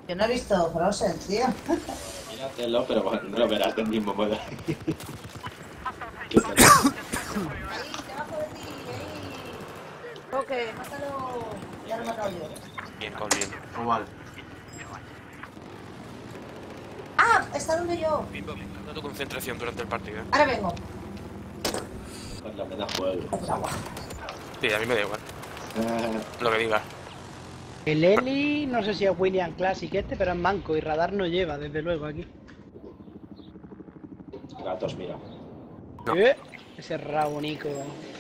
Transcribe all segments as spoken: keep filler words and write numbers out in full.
Yo no he visto Frozen, tío. Míratelo, pero bueno, no lo verás del mismo modo. Ahí, debajo de ti, ahí. Toque, mátalo. Ya lo he matado yo. Bien, con bien. Oh, vale. ¡Ah! Está donde yo. Bimbo, dando tu concentración durante el partido. ¿eh? Ahora vengo. Por lo menos juego. Sí, a mí me da igual. Lo que diga. El Eli, no sé si es William Classic este, pero es manco y radar no lleva, desde luego, aquí. Gatos, mira. No. ¿Eh? Ese rabo, Nico.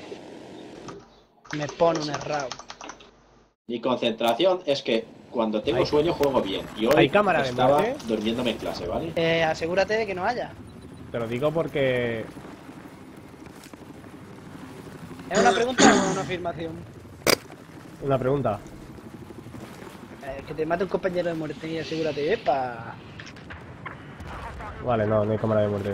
Me pone un errado. Mi concentración es que cuando tengo Hay- sueño juego bien. Y hoy ¿Hay cámara de estaba muerte? durmiéndome en clase, ¿vale? Eh, asegúrate de que no haya. Te lo digo porque... ¿Es una pregunta o una afirmación? Una pregunta. Eh, que te mate un compañero de muerte y asegúrate. ¡Epa! Vale, no, no hay cámara de muerte.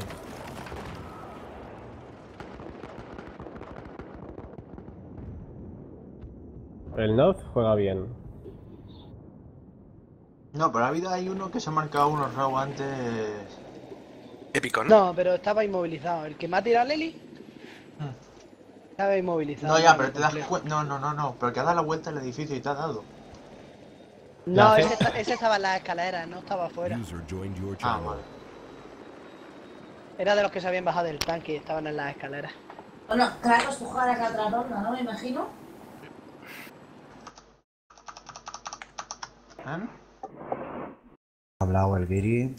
El North juega bien. No, pero ha habido ahí uno que se ha marcado unos raw antes. Épico, ¿no? No, pero estaba inmovilizado. El que me ha tirado a Eli estaba inmovilizado. No, ya, pero Vale, te das complejo. cuenta. No, no, no, no. Pero que ha dado la vuelta al edificio y te ha dado. No, Ya, ese, ¿sí? esta- ese estaba en las escaleras, no estaba afuera. Ah, vale. Era de los que se habían bajado del tanque y estaban en las escaleras. Bueno, Kratos, tú jugarás la otra ronda, ¿no? Me imagino. ¿Eh? Ha hablado el Giri.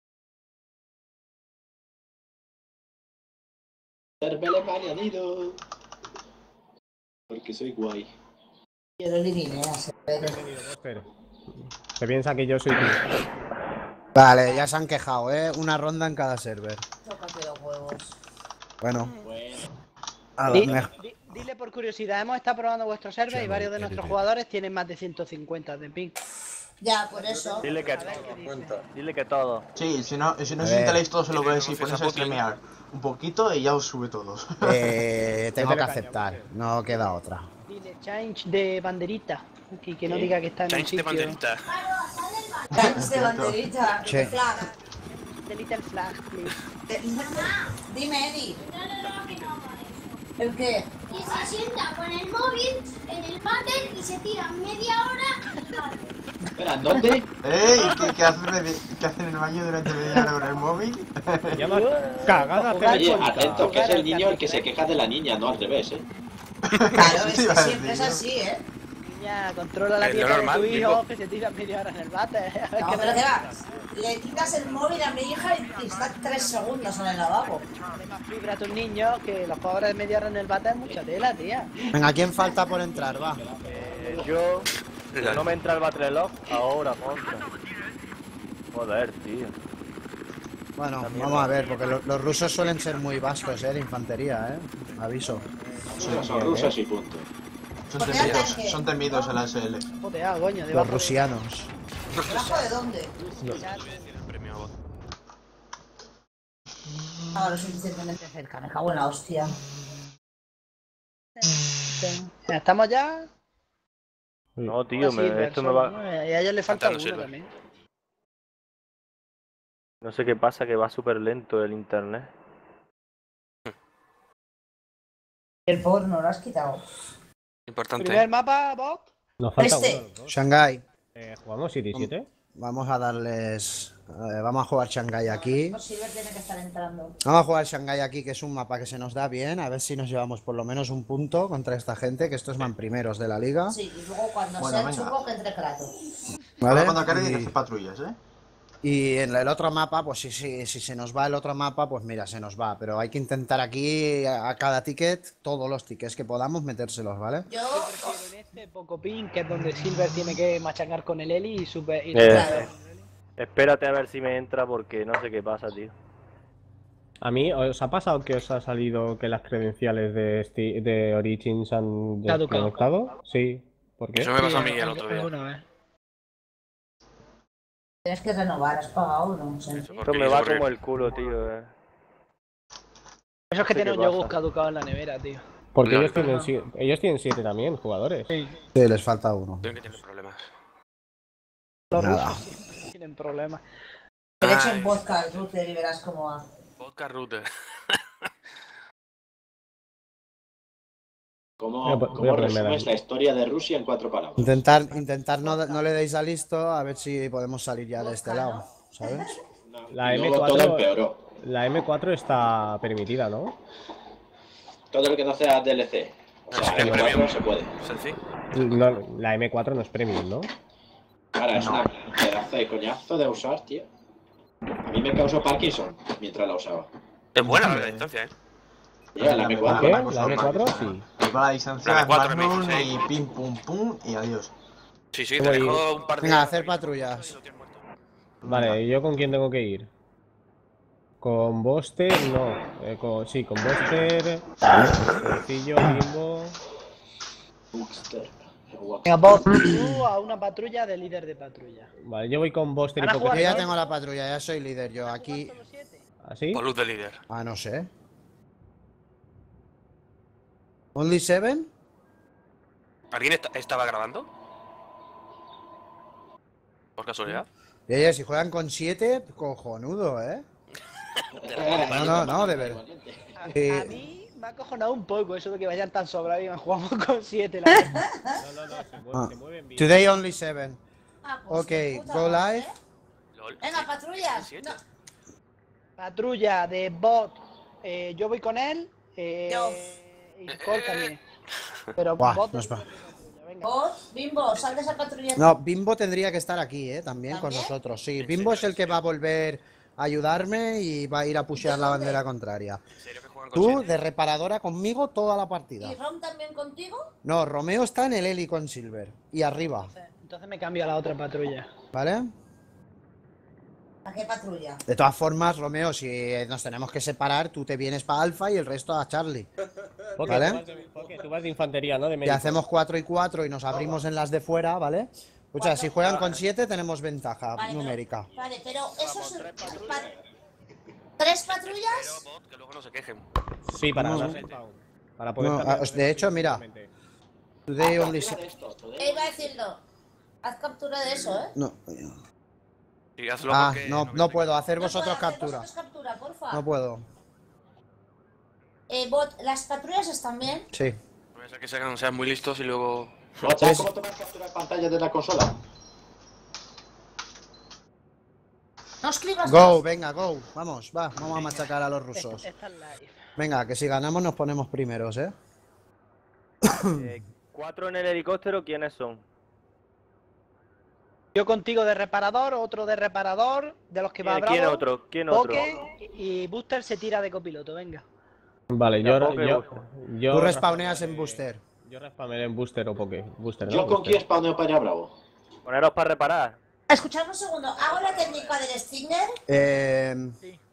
Cervele manianido. Porque soy guay. Quiero eliminar, pero... Buster. Se piensa que yo soy tú. Vale, ya se han quejado, ¿eh? Una ronda en cada server. Tócate los huevos. Bueno, Bueno. a Di- lo mejor. di- dile por curiosidad, hemos estado probando vuestro server y varios de nuestros jugadores tienen más de ciento cincuenta de ping. Ya, por eso. Dile que A ver qué dice. Dile que todo. Sí, si no, si no A os ver. instaláis todos, se lo veis y Tiene ponéis a voces a streamear un poquito y ya os sube todos. Eh, tengo que Métele caña, aceptar, Buster. no queda otra. Dile change de banderita. Y que no diga que está en un Change de sitio. banderita. Thanks de banderita. Sí. De flag. The little flag, please. De- Dime, Eddie. No, no, no, que no haga eso. ¿El qué? Que se sienta con el móvil en el váter y se tira media hora. Espera, ¿dónde? ¡Ey! ¿Qué, qué, hacen, en- ¿Qué hacen en el baño durante media hora con el móvil? Llama cagada Oye, Oye, telefónica. atento, que es el niño el que se queja de la niña, no al revés, ¿eh? Claro, es Sí, que iba a siempre es decir, así, ¿eh? Niña, controla la Es lo dieta de normal, tu hijo Nico. que se tira media hora en el bate. No, pero que va. Le quitas el móvil a mi hija y está tres segundos en el lavabo. Dale más fibra a tus niños que los jugadores de media hora en el bate es mucha tela, tía. Venga, ¿quién falta por entrar? Va. Eh, yo. La- No me entra el Battle Log ahora, contra. Joder, tío. Bueno, vamos a ver, porque lo- los rusos suelen ser muy vastos, ¿eh? De infantería, ¿eh? Aviso. Son, son rusos y punto. Son ¿Por qué temidos, ataque? son temidos en la S L. Joteado, coño, Los debajo. rusianos. ¿Debajo de dónde? Premio a voz. Ah, lo suficientemente cerca, me cago en la hostia. ¿Estamos ya? No, tío, Sí, me, Silver esto me solo, va. ¿no? Y a ellos les falta Faltan uno los Silver. también. No sé qué pasa, que va súper lento el internet. El porno lo has quitado. Importante. Primer mapa, bot. Nos falta Este. uno. los dos. Shanghai. Eh, ¿Jugamos City siete? Vamos a darles. eh, vamos a jugar Shanghai aquí. Pues Silver tiene que estar entrando. Vamos a jugar Shanghai aquí, que es un mapa que se nos da bien. A ver si nos llevamos por lo menos un punto contra esta gente, que estos van primeros de la liga. Sí, y luego cuando Bueno, sea venga. chungo que entre Kratos. ¿Vale? Ahora cuando acabe hay que Y- hacer patrullas, ¿eh? Y en el otro mapa, pues sí, sí, si se nos va el otro mapa, pues mira, se nos va. Pero hay que intentar aquí a a cada ticket, todos los tickets que podamos metérselos, ¿vale? Yo, Prefiero en este poco ping, que es donde Silver tiene que machangar con el Eli y super. Y Eh, claro. Espérate a ver si me entra porque no sé qué pasa, tío. A mí, ¿os ha pasado que os ha salido que las credenciales de, Sti- de Origin se han Caducado. desconectado? Sí. ¿Por qué? Eso me pasó a Sí, mí el otro día. alguna vez. tienes que renovar, has pagado, no sé. Eso Esto porque me yo va sobre- como el culo, tío. Eh. Eso es que No sé tienen qué yogos pasa. caducados en la nevera, tío. Porque No, ellos no, tienen, no. si- ellos tienen siete también, jugadores. Sí. Sí, les falta uno. Tengo que tener problemas. Los Nada. rusos, sí. Sin problema. Que le echen Ay. vodka al router y verás cómo va. Vodka router. ¿Cómo, Voy a po- voy a cómo ponerme resumes la- la historia de Rusia en cuatro palabras? Intentar, intentar no, no le deis a listo, a ver si podemos salir ya de este lado, ¿sabes? No, La y M luego cuatro todo empeoró. La M cuatro está permitida, ¿no? Todo lo que no sea D L C. O sea, Sí, M cuatro premium. se puede. Selfie. No, la M cuatro no es premium, ¿no? Ahora, es una pedazo de coñazo de usar, tío. A mí me causó Parkinson mientras la usaba. Es buena la distancia, eh. Ya, la M ¿Qué? cuatro. ¿La M cuatro? Sí. Y con la distancia La es M cuatro, Magnum M dieciséis. y pim pum pum y adiós. Sí, sí, te Voy- dejo un par de. Venga, hacer patrullas. Y lo tienes muerto. Vale, ¿y yo con quién tengo que ir? Con Buster, no. Eh, con, sí, con Buster. Sencillo, Bimbo. Buxter. Venga, vos, tú a una patrulla de líder de patrulla. Vale, yo voy con Buster y Van a Yo jugar, Pokémon. ya tengo la patrulla, ya soy líder yo. Aquí. ¿Así? Con luz de líder. Ah, no sé. ¿Only seven? ¿Alguien est- estaba grabando? ¿Por casualidad? Y oye, si juegan con siete, cojonudo, ¿eh? No, no, no, de verdad. A, a Eh, mí me ha acojonado un poco eso de que vayan tan sobrados y jugamos con siete. La verdad. No, no, no, se, Ah. mueven, se mueven bien. Today only seven. Ah, pues Ok, de puta go madre, live. ¿eh? Lol. Venga, Sí. patrullas. siete. No, Patrulla de bot. Eh, yo voy con él. Eh, Yo. y Cole también. Pero Buah, bot nos va. venga. vos, Bimbo, sal de esa patrulla. No, Bimbo tendría que estar aquí, ¿eh? También con ¿También? nosotros. Sí, Bimbo es el que va a volver a ayudarme y va a ir a pushear la ¿De dónde? bandera contraria. ¿En serio que juegan con Tú, siete? de reparadora conmigo toda la partida. ¿Y Rom también contigo? No, Romeo está en el Eli con Silver. Y arriba, Entonces me cambio a la otra patrulla. ¿vale? ¿A qué patrulla? De todas formas, Romeo, si nos tenemos que separar, tú te vienes para Alfa y el resto a Charlie. Porque ¿Vale? tú vas de, porque tú vas de infantería, ¿no? De Y médico. hacemos cuatro y cuatro y nos abrimos en las de fuera, ¿vale? O sea, si juegan con siete tenemos ventaja Vale, pero- numérica. Vale, pero esos. pa- ¿Tres patrullas? Pero, bot, que luego no se quejen. Sí, para No. ganarse el round. Para poder No, estar ah, de hecho, mira. Today only se- Eh, iba a decirlo. Haz captura de eso, ¿eh? No, Sí, hazlo ah, porque no, me no queje. puedo. Hacer No vosotros puedo hacer captura. vosotros captura, porfa. No puedo. Eh, bot, ¿las patrullas están bien? Sí. No vaya a ser que sean, sean muy listos y luego. ¿Sabes cómo tomar captura de pantalla de la consola? No escribas Go, más. venga, go. Vamos, va. Vamos a machacar a los rusos. Esta es live. Venga, que si ganamos nos ponemos primeros, ¿eh? Eh, cuatro en el helicóptero, ¿quiénes son? Yo contigo de reparador, otro de reparador, de los que va ¿Quién, Bravo. quién otro? ¿Quién otro? Poke y Booster se tira de copiloto, venga. Vale, yo, Poke yo, Booster. yo Tú respawneas en booster. Yo respawneé en Booster o Poke. Booster, ¿no? ¿Yo con Booster. quién spawneo para allá, Bravo? Poneros para reparar. Escuchadme un segundo. ¿Hago la técnica del Stinger? Eh,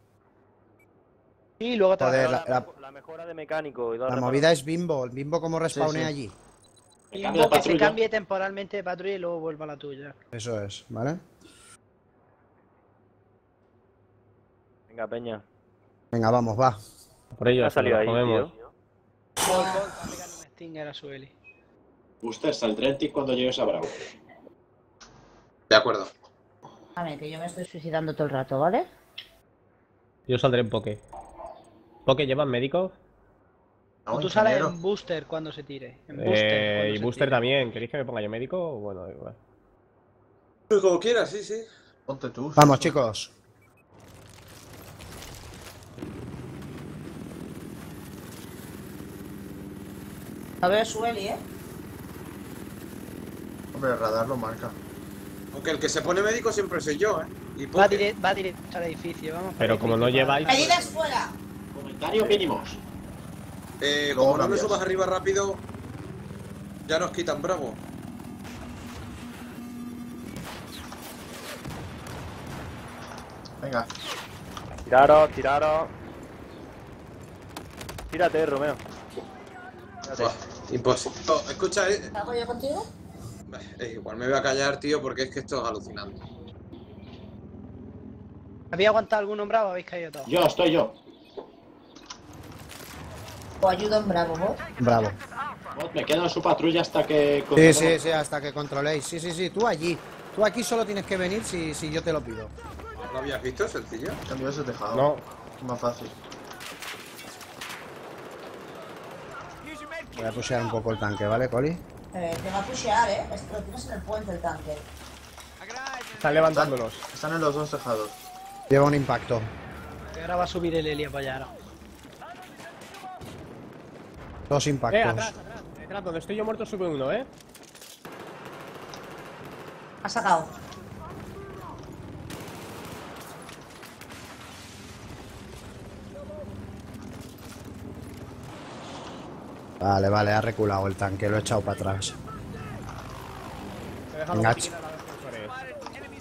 Y luego te Joder, Pero la- la, la mejora de mecánico y dos la reparadores. movida es Bimbo. El Bimbo como respawnea Sí, sí. allí. Me y cambio de que se patrulla. cambie temporalmente de patrulla y luego vuelva a la tuya. Eso es, ¿vale? Venga, Peña. Venga, vamos, va. Por ello, Ha salido ahí, comemos. tío. Va a pegar un Stinger a su Eli. Booster, saldré en ti cuando llegues a Bravo. De acuerdo. A ver, que yo me estoy suicidando todo el rato, ¿vale? Yo saldré en Poke. ¿Poke llevan médico? No, Tú sales ingeniero. en Booster cuando se tire. En Booster, Eh, cuando y se Booster tire. también. ¿Queréis que me ponga yo médico? Bueno, da igual. Pues como quieras, sí, sí. Ponte tú. Vamos, chicos. No veo su Eli, ¿eh? Hombre, el radar lo marca. Aunque el que se pone médico siempre soy yo, ¿eh? Y Va, Poke. dire- va directo al edificio, vamos. por Pero el como no edificio lleváis- para- Medidas fuera. Comentarios mínimos. Eh, Luego como no me cambias. subas arriba rápido, ya nos quitan Bravo. Venga. Tiraros, tiraros. Tírate, Romeo. Tírate. Buah, imposible. Oh, escucha, eh, ¿Hago yo contigo? eh, igual me voy a callar, tío, porque es que esto es alucinante. ¿Había aguantado algún nombrado o habéis caído todos? Yo, estoy yo. O ayudo en Bravo, bot. Bravo. Bot, me quedo en su patrulla hasta que... Sí, sí, sí, hasta que controléis. Sí, sí, sí, tú allí. Tú aquí solo tienes que venir si, si yo te lo pido. ¿Lo habías visto? Sencillo. Cambio ese tejado. No. Más fácil. Voy a pushear un poco el tanque, ¿vale, Coli? Eh, te va a pushear, eh. Es que lo tienes en el puente el tanque. Están levantándolos. Están en los dos tejados. Lleva un impacto. Y ahora va a subir el Elia para allá. ahora. Dos Eh, impactos. atrás, atrás. Detrás, donde estoy yo muerto sube uno, eh. Ha sacado. Vale, vale, ha reculado el tanque, lo he echado para atrás. He dejado Venga, los piquines a los defensores.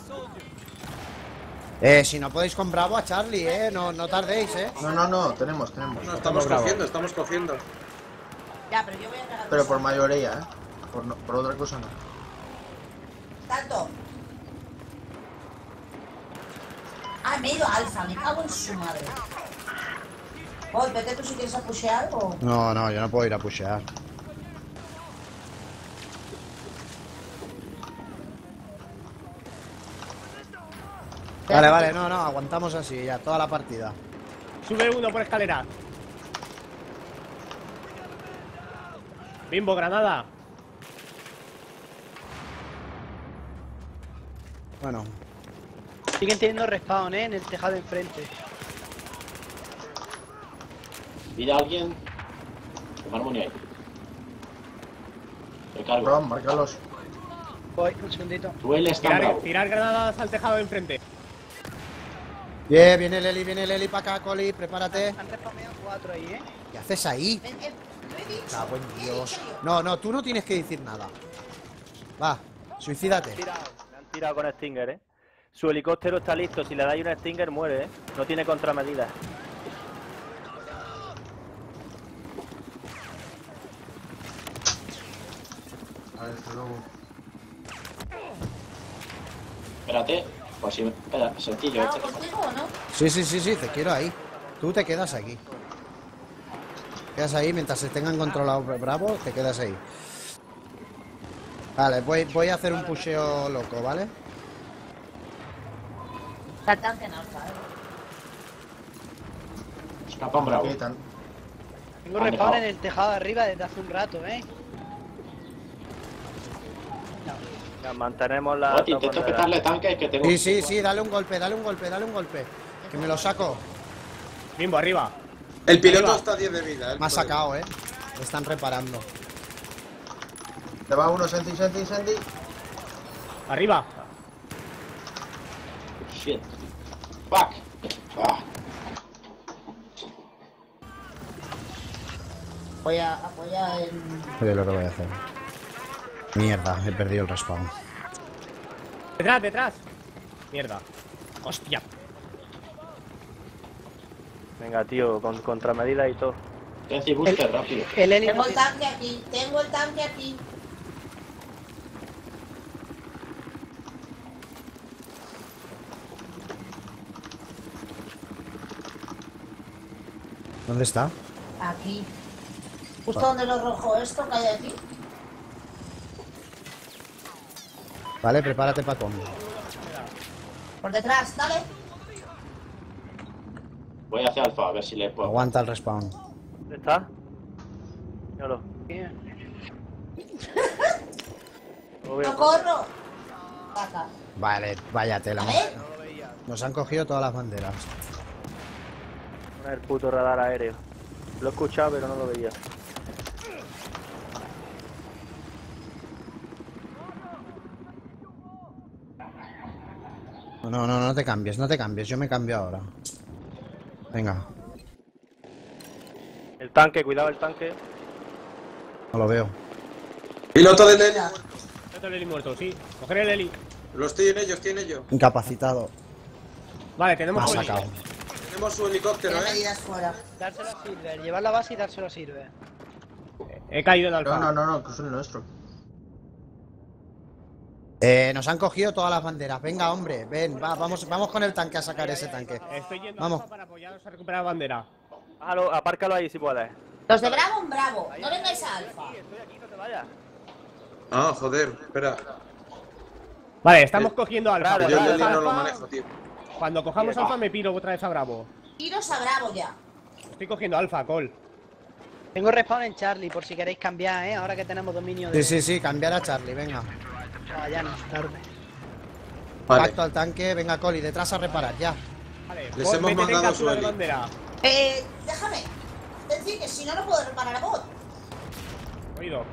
Eh, si no podéis con Bravo a Charlie, eh, no, no tardéis, eh. No, no, no, tenemos, tenemos. No, estamos bravo. cogiendo, estamos cogiendo. Ya, pero yo voy a pegar. Pero por mayoría, ¿eh? Por, no- por otra cosa no. Tanto. Ah, me he ido a alfa, me cago en su madre. Voy, vete tú si quieres a pushear o. No, no, yo no puedo ir a pushear. Vale, vale, no, no, aguantamos así ya, toda la partida. Sube uno por escalera. Bimbo, granada. Bueno, Siguen teniendo respawn, eh, en el tejado de enfrente. Pide a alguien. Tomar armonía ahí. Recargo. Bravo, márcalos. Voy, un segundito. Tú él está Tirar, bravo. tirar granadas al tejado de enfrente. yeah, viene el Eli, viene el Eli para acá, Coli, prepárate. Han respawneado cuatro ahí, eh. ¿Qué haces ahí? Ven, eh, lo he dicho. Cago en lo he Dios. dicho yo. No, no, tú no tienes que decir nada. Va, suicídate. Tirado, me han tirado con Stinger, eh. Su helicóptero está listo, si le dais un Stinger muere, eh. No tiene contramedidas. A ver, hasta luego. Espérate. Pues si. Espera, sencillo. ¿Hago Este. contigo o no? Sí, sí, sí, sí, te quiero ahí. Tú te quedas aquí. Quedas ahí mientras se tengan controlado Bravo, te quedas ahí. Vale, voy, voy a hacer un pusheo loco, ¿vale? Está el tanque en alfa, eh. Escapan bravo. Quitan. Tengo Han respawn dejado. en el tejado de arriba desde hace un rato, eh. Ya, mantenemos la... Oti, intento bandera. petarle tanques que tengo. Sí, sí, sí, dale un golpe, dale un golpe, dale un golpe. Que me lo saco. Bimbo, arriba. El piloto Arriba. está a diez de vida, eh. Me ha sacado, eh. Me están reparando. Te va uno, Senti, Senti, Senti. Arriba. Shit. Fuck. Ah. Voy a apoyar en. Oye, lo que voy a hacer. Mierda, he perdido el respawn. Detrás, detrás. Mierda. Hostia. Venga, tío, con contramedidas y todo. Tenci booster, rápido. El Eli Tengo no el tiene- tanque aquí, tengo el tanque aquí. ¿Dónde está? Aquí. Justo donde lo rojo esto que hay aquí. Vale, prepárate para combo. Por detrás, dale. Voy hacia alfa a ver si le puedo. Aguanta el respawn. ¿Dónde está? Míralo. Lo veo. No corro. Saca. Vale, vaya tela. A ver. Nos han cogido todas las banderas. Con el puto radar aéreo. Lo he escuchado, pero no lo veía. No, no, no, no te cambies, no te cambies. Yo me cambio ahora. Venga, El tanque, cuidado el tanque. no lo veo. Piloto del Eli. Otro Eli muerto, sí. Coger el Eli. Los tiene ellos, tiene ellos. Incapacitado. Vale, Me tenemos ha poli. sacado. Tenemos su helicóptero, Tiene eh. medidas fuera. Dárselo a Silver, llevar la base y dárselo a Silver. He caído en alfa. No, no, no, no, que es el nuestro. Eh, nos han cogido todas las banderas. Venga, hombre, ven, va, vamos, vamos con el tanque a sacar ese tanque. Estoy yendo Vamos. a alfa para apoyaros a recuperar bandera. Bájalo, apárcalo ahí si puedes. Los de Bravo en Bravo. No vengáis a alfa. Estoy aquí, no te vayas. Ah, joder, espera. Vale, estamos cogiendo alfa. Claro, Yo el claro, Leli no lo Alfa, manejo, tío. Cuando cojamos alfa me piro otra vez a Bravo. Iros a Bravo ya. Estoy cogiendo alfa, Col. Tengo respawn en Charlie por si queréis cambiar, ¿eh? Ahora que tenemos dominio de... Sí, sí, sí, cambiar a Charlie, venga. Ah, ya no, tarde. Vale. Pacto al tanque, venga, Coli, detrás a reparar, ya. Vale, Les Col, hemos métete en mandado cápsula su de heli. bandera. Eh, déjame. Decir que si no, no puedo reparar a bot. Oído.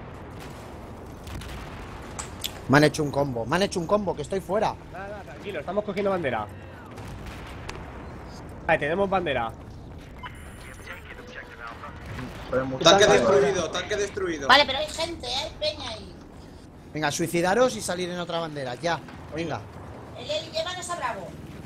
Me han hecho un combo, me han hecho un combo, que estoy fuera. Nada, nada, tranquilo, estamos cogiendo bandera. Vale, tenemos bandera. Tanque destruido, tanque destruido. Vale, pero hay gente, ¿eh? hay peña ahí. Venga, suicidaros y salir en otra bandera, ya. Venga. El Eli, llévanos a Bravo.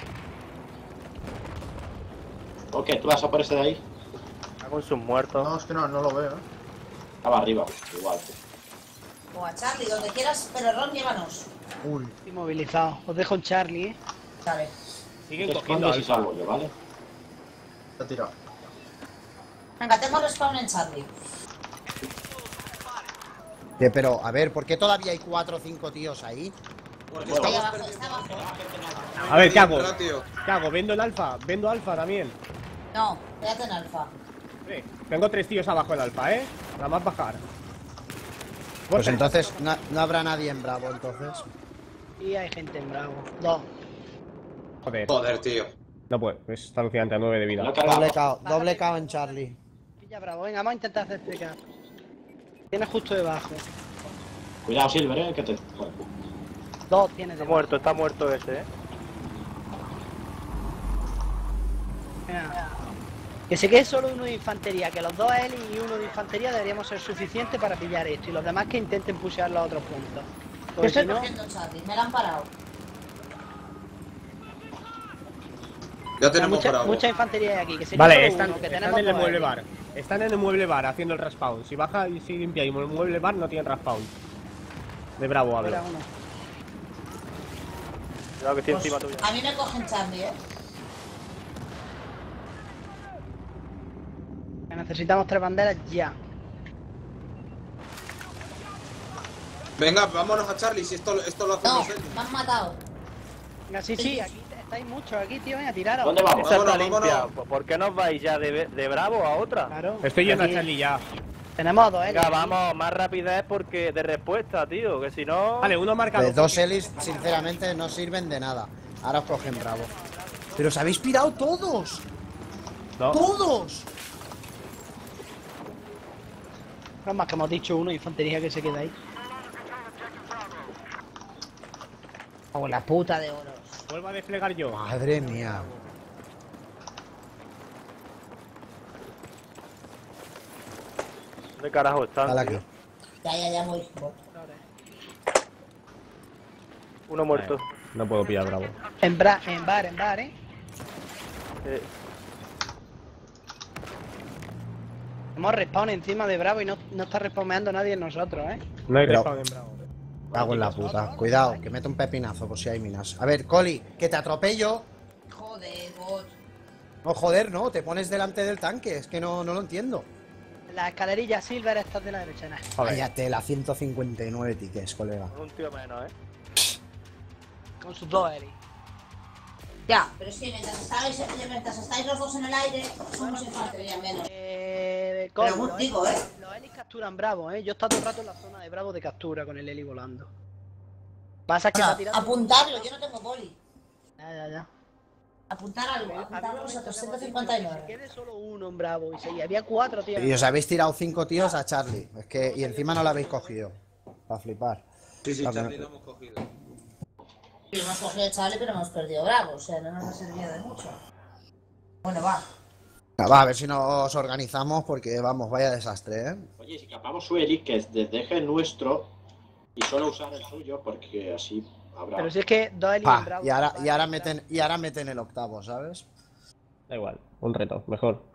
¿Por qué? ¿Tú vas a por ese de ahí? Está con sus muertos. No, es que no, no lo veo. ¿eh? Estaba arriba, igual. O a Charlie, donde quieras, pero Ron, llévanos. Uy. Estoy movilizado. Os dejo en Charlie, ¿eh? Vale. Siguen Te cogiendo escondes y alfa. salgo yo, ¿vale? Te he tirado. Venga, tengo respawn en Charlie. Que, pero, a ver, ¿por qué todavía hay cuatro o cinco tíos ahí? Porque Está ahí estamos abajo, está perdiendo. abajo. A ver, ¿qué hago? Entra, tío. ¿Qué hago? ¿Vendo el alfa? ¿Vendo alfa también? No, quédate en alfa. Eh, tengo tres tíos abajo en alfa, ¿eh? Nada más bajar. Pues entonces no, no habrá nadie en Bravo, entonces. Y hay gente en Bravo. Dos. Joder, Joder, tío. no puedo. Es alucinante a nueve de Lo he vida. cargado. Doble K O, doble K O en Charlie. Pilla Bravo. Venga, vamos a intentar hacer explicar. Tiene justo debajo. Cuidado, Silver, eh, que te... Bueno, Dos tiene Está debajo. muerto, está muerto ese, eh. Venga. Que se quede solo uno de infantería, que los dos Eli y uno de infantería deberíamos ser suficientes para pillar esto. Y los demás que intenten pushear los otros puntos. Yo Porque estoy si no, cogiendo Charlie, me la han parado. Ya hay tenemos mucha, Bravo. mucha infantería hay aquí. Que sería Vale, solo están, uno, que están tenemos en el dos mueble Eli. bar. Están en el mueble bar haciendo el respawn. Si baja y si limpia y el mueble bar no tienen respawn. De Bravo hablo. Espera, uno. Cuidado que estoy Pues, encima tuya. a mí me cogen Charlie, ¿eh? Necesitamos tres banderas ya. Venga, vámonos a Charlie, si esto, esto lo No, hacemos él. me han matado. Venga, sí, sí, aquí estáis muchos aquí, tío. Venga, tiraros. ¿Dónde vamos? Esta está Vámonos, limpia. vámonos. ¿Por qué no os vais ya de, de Bravo a otra? Claro. Estoy yendo a Aquí Charlie ya. Tenemos a dos Eli. Venga, vamos, más rapidez porque de respuesta, tío, que si no... Vale, uno marca Pues dos. dos Elis, sinceramente, no sirven de nada. Ahora os cogen Bravo. ¡Pero os habéis pirado todos! No. ¡Todos! No más que hemos dicho uno, infantería que se queda ahí. Como la puta de oro. Vuelvo a desplegar yo. Madre mía. ¿Dónde carajo están? Dale tío? aquí. Ya, ya, ya voy. Uno muerto. No puedo pillar Bravo. En, bra en bar, en bar, eh. Eh, Hemos respawn encima de Bravo y no, no está respawneando nadie en nosotros, eh. No hay Pero- respawn en Bravo. Cago en la puta. Cuidado, que meto un pepinazo por si hay minas. A ver, Coli, que te atropello. Joder, bot. No, joder, no, te pones delante del tanque. Es que no, no lo entiendo. La escalerilla Silver está de la derecha, nada. Joder. Cállate, la ciento cincuenta y nueve tickets, colega. con un tío menos, eh. Con sus dos Eli. Ya, pero es que mientras estáis, mientras estáis los dos en el aire, somos infantería menos. Eh, Pero Col, os los digo, Eli- ¿eh? Los Elis capturan Bravo, eh. Yo he estado todo el rato en la zona de Bravo de captura con el Eli volando. Pasa que O sea, está tirando. apuntarlo, yo no tengo boli. Ya, ya, ya. Apuntar algo, Había apuntar un a los momento otros que hemos ciento cincuenta y dicho que se nueve. quede solo uno en Bravo y seguía. Había cuatro, tío. Y os habéis tirado cinco tíos a Charlie. Es que, y encima no la habéis cogido. Para flipar. Sí, sí, Vale. Charlie lo hemos cogido. Y hemos cogido el Charlie, pero hemos perdido Bravo, o sea, no nos ha servido de mucho. Bueno, va. Va, a ver si nos organizamos porque, vamos, vaya desastre, ¿eh? Oye, si capamos su heli, que de- deje el nuestro y solo usar el suyo, porque así habrá... Pero si es que dos Eli Pa, en Bravo. y ahora, y ahora meten, y ahora meten el octavo, ¿sabes? Da igual, un reto, mejor.